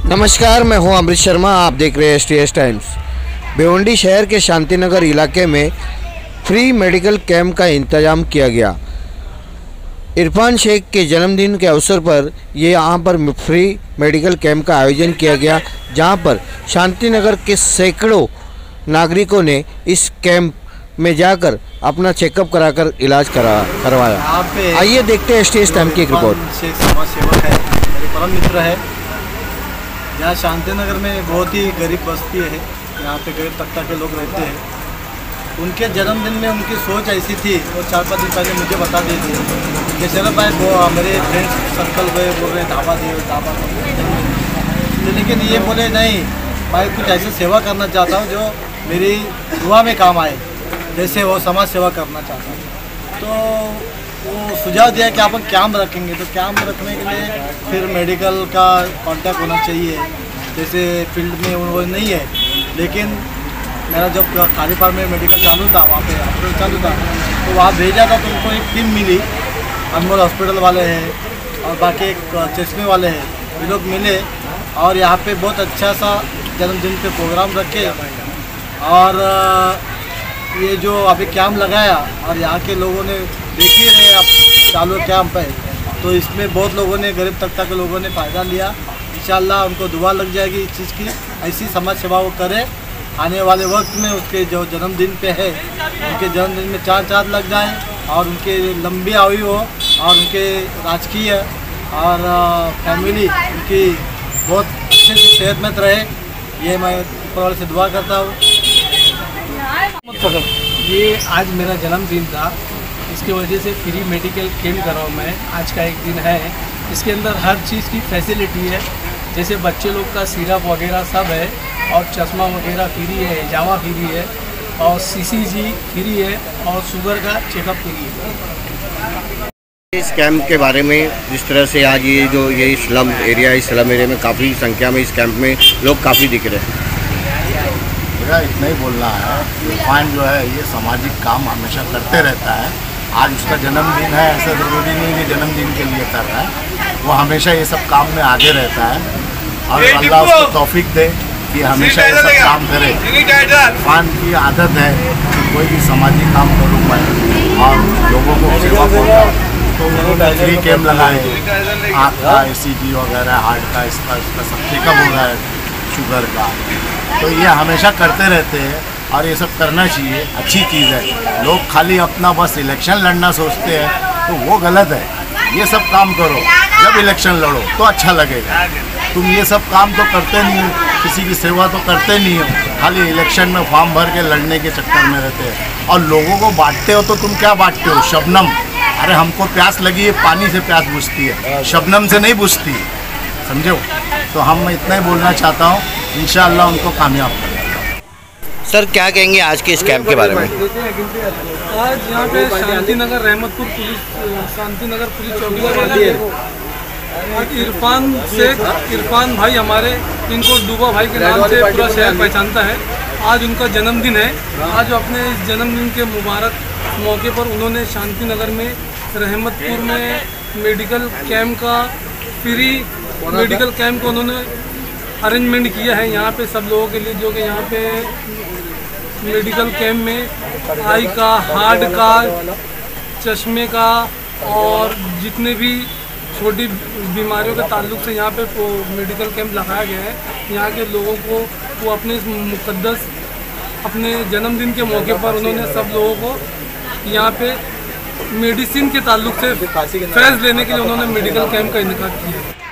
नमस्कार, मैं हूं अमृत शर्मा। आप देख रहे हैं STS टाइम्स। भिवंडी शहर के शांतिनगर इलाके में फ्री मेडिकल कैंप का इंतजाम किया गया। इरफान शेख के जन्मदिन के अवसर पर यहाँ पर फ्री मेडिकल कैंप का आयोजन किया गया, जहां पर शांतिनगर के सैकड़ों नागरिकों ने इस कैंप में जाकर अपना चेकअप कराकर इलाज करवाया। आइए देखते हैं STS टाइम्स की एक रिपोर्ट। शेख समाज सेवक है, मेरे परम मित्र है। यहाँ शांतिनगर में बहुत ही गरीब बस्ती है, यहाँ पे गरीब तबका के लोग रहते हैं। उनके जन्मदिन में उनकी सोच ऐसी थी, वो 4-5 दिन पहले मुझे बता दी थी कि चलो भाई वो मेरे फ्रेंड्स सर्कल गए, बोल रहे ढाबा दे, लेकिन ये बोले नहीं भाई, कुछ ऐसी सेवा करना चाहता हूँ जो मेरी दुआ में काम आए, जैसे वो समाज सेवा करना चाहता हूँ। तो वो सुझाव दिया कि अपन कैंप रखेंगे, तो कैंप रखने के लिए फिर मेडिकल का कांटेक्ट होना चाहिए। जैसे फील्ड में वो नहीं है, लेकिन मेरा जब खाली फार्म में मेडिकल चालू था, वहाँ पे हॉस्पिटल चालू था, तो वहाँ भेजा था, तो उनको एक टीम मिली। अनमोल हॉस्पिटल वाले हैं और बाकी एक चश्मे वाले हैं, ये लोग मिले और यहाँ पे बहुत अच्छा सा जन्मदिन पे प्रोग्राम रखे। और ये जो अभी कैंप लगाया और यहाँ के लोगों ने देख ही रहे आप, चालू कैंप है, तो इसमें बहुत लोगों ने, गरीब तबका के लोगों ने फ़ायदा लिया। इंशाल्लाह उनको दुआ लग जाएगी इस चीज़ की, ऐसी समाज सेवा वो करे। आने वाले वक्त में उसके जो जन्मदिन पे है, उनके जन्मदिन में चाँद लग जाए और उनके लंबी आयु हो और उनके राजकीय और फैमिली उनकी बहुत अच्छे से सेहतमंद रहे, ये मैं ऊपर वाले से दुआ करता हूँ। ये आज मेरा जन्मदिन था, इसकी वजह से फ्री मेडिकल कैंप कर रहा हूँ मैं। आज का एक दिन है, इसके अंदर हर चीज़ की फैसिलिटी है, जैसे बच्चे लोग का सिरप वगैरह सब है और चश्मा वगैरह फ्री है, जावा फ्री है और CCG फ्री है और शुगर का चेकअप फ्री है। इस कैंप के बारे में, जिस तरह से आज ये स्लम एरिया है, इस स्लम एरिया में काफ़ी संख्या में इस कैंप में लोग काफ़ी दिख रहे हैं। मेरा इतना ही बोलना है, इरफान जो है ये सामाजिक काम हमेशा करते रहता है। आज उसका जन्मदिन है, ऐसा ज़रूरी नहीं कि जन्मदिन के लिए कर रहा है, वो हमेशा ये सब काम में आगे रहता है और अल्लाह उसको तौफीक दे कि हमेशा ये सब काम करे। इरफान की आदत है कि कोई भी सामाजिक काम करूँ मैं और लोगों को सेवा करूँ, तो उन्होंने फ्री कैंप लगाए, आँख का ECG वगैरह, हार्ट का, इसका सब चेकअप हो रहा है, शुगर का। तो ये हमेशा करते रहते हैं और ये सब करना चाहिए, अच्छी चीज़ है। लोग खाली अपना बस इलेक्शन लड़ना सोचते हैं, तो वो गलत है। ये सब काम करो, जब इलेक्शन लड़ो तो अच्छा लगेगा। तुम ये सब काम तो करते नहीं हो, किसी की सेवा तो करते नहीं हो, खाली इलेक्शन में फॉर्म भर के लड़ने के चक्कर में रहते हैं और लोगों को बांटते हो। तो तुम क्या बांटते हो? शबनम। अरे हमको प्यास लगी है, पानी से प्यास बुझती है, शबनम से नहीं बुझती है, समझो। तो हम इतना ही बोलना चाहता हूँ, इंशाअल्लाह उनको कामयाब करें। सर, क्या कहेंगे आज के इस कैंप के बारे में? आज यहाँ पे शांतिनगर रहमतपुर पुलिस, शांतिनगर पुलिस चौकी वाली है। आज इरफान भाई हमारे, इनको डूबा भाई के नाम से पूरा शहर पहचानता है। आज उनका जन्मदिन है। आज अपने इस जन्मदिन के मुबारक मौके पर उन्होंने शांतिनगर में रहमतपुर में मेडिकल कैंप का, फ्री मेडिकल कैंप को उन्होंने अरेंजमेंट किया है यहाँ पे सब लोगों के लिए, जो कि यहाँ पे मेडिकल कैंप में आई का, हार्ट का, चश्मे का और जितने भी छोटी बीमारियों के ताल्लुक से यहाँ पे मेडिकल कैंप लगाया गया है। यहाँ के लोगों को वो अपने मुक़द्दस अपने जन्मदिन के मौके पर उन्होंने सब लोगों को यहाँ पे मेडिसिन के ताल्लुक से फैज़ लेने के लिए उन्होंने मेडिकल कैंप का इनेकाद किया है।